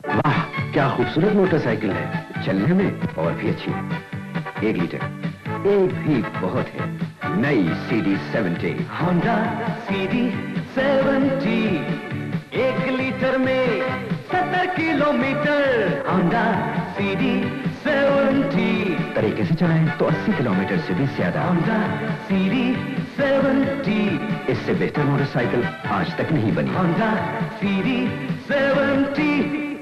वाह, क्या खूबसूरत मोटरसाइकिल है, चलने में और भी अच्छी है। 1 लीटर एक भी बहुत है। नई CD70 होंडा CD70 1 लीटर में 70 किलोमीटर। होंडा CD70 तरीके से चलाएं तो 80 किलोमीटर से भी ज्यादा। होंडा CD70 इससे बेहतर मोटरसाइकिल आज तक नहीं बनी। Honda CD70